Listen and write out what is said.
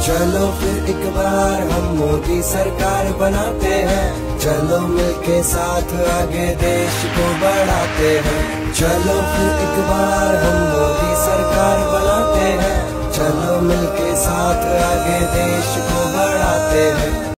चलो फिर एक बार हम मोदी सरकार बनाते हैं, चलो मिलके साथ आगे देश को बढ़ाते हैं। चलो फिर एक बार हम मोदी सरकार बनाते हैं, चलो मिलके साथ आगे देश को बढ़ाते हैं।